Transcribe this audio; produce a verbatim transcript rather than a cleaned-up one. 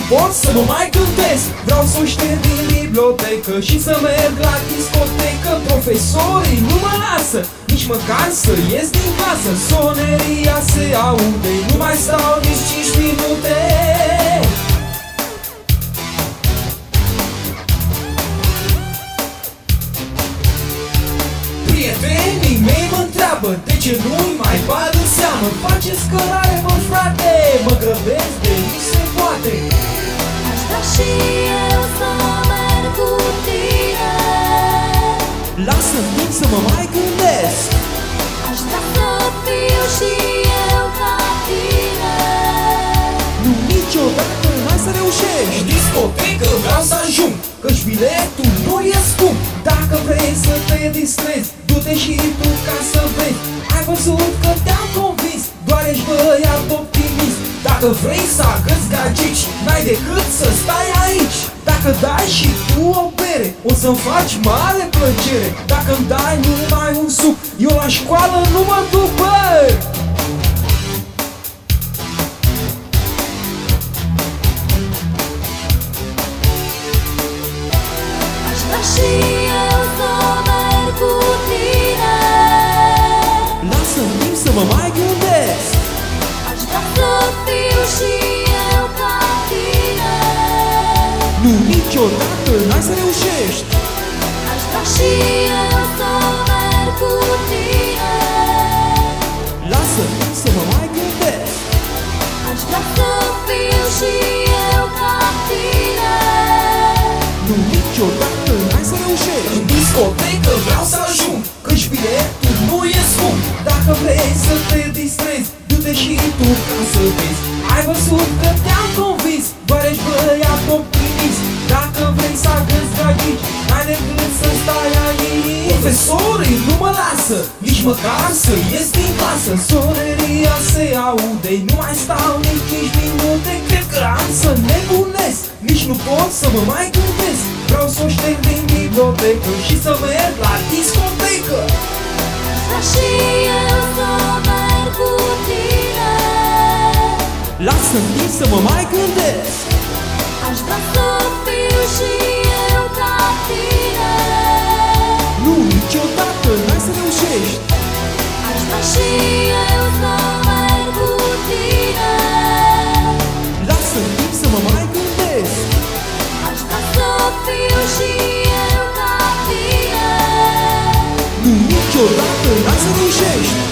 pot să mă mai gândesc. Vreau să o șterg din bibliotecă și să merg la discotecă. Profesorii nu mă lasă nici măcar să ies din casă. Soneria se aude, nu mai stau nici cinci minute. Prietenii mei mă întreabă de ce nu-i mai bag în seamă. Faceți cărare, mă frate, mă grăbesc de nici se poate. Aș vrea și eu să merg cu tine. Lasă-mi timp să mă mai gândesc. Aș vrea să fiu și eu ca tine. Nu niciodată n-ai să reușești. Discotecă vreau să ajung, căci biletul nu e scump. Dacă vrei să te distrezi, du-te și tu ca să vezi. Ai văzut că te-am convins, doar ești băiat optimist. Dacă vrei să agăți gagici, n-ai decât să stai aici. Dacă dai și tu o bere, o să-mi faci mare plăcere. Dacă-mi dai numai un suc, eu la școală nu mă duc, băi! Aș vrea și eu să merg cu tine. Lasă-mi timp să mă mai gândesc. Aș vrea să fiu și eu ca tine. Nu niciodată n-ai să reușești. Aș vrea și eu să merg cu tine. Lasă-mi timp să mă mai gândesc. Aș vrea să fiu și eu ca tine. Nu niciodată n-ai să reușești. În discotecă vreau să ajung, căci biletul nu e scump. Dacă vrei să te distrezi, du-te și tu ca să vezi. Ai văzut că te-am convins, doar ești băiat optimist. Dacă vrei să agăți gagici, n-ai decât să stai aici. Profesorii nu mă lasă nici măcar să ies din clasă. Soneria se aude, nu mai stau nici cinci minute. Cred că am să nebunesc, nici nu pot să mă mai gândesc. Vreau să o șterg din bibliotecă și să merg la discotecă. Aș vrea și eu să merg cu tine. Lasă-mi timp să mă mai gândesc. Aș vrea să fiu și eu ca tine. Nu niciodată n-ai să reușești. Aș vrea și eu să merg cu tine. Lasă-mi timp să mă mai gândesc. Aș vrea să fiu și eu ca tine. Nu niciodată n-ai să reușești.